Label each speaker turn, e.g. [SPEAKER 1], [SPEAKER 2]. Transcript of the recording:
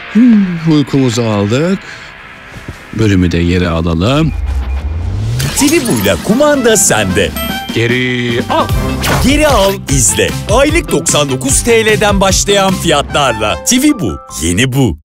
[SPEAKER 1] Uykumuzu aldık. Bölümü de geri alalım.
[SPEAKER 2] TVBu'yla kumanda sende.
[SPEAKER 1] Geri al.
[SPEAKER 2] Geri al, izle. Aylık 99 TL'den başlayan fiyatlarla. TVBu, yeni bu.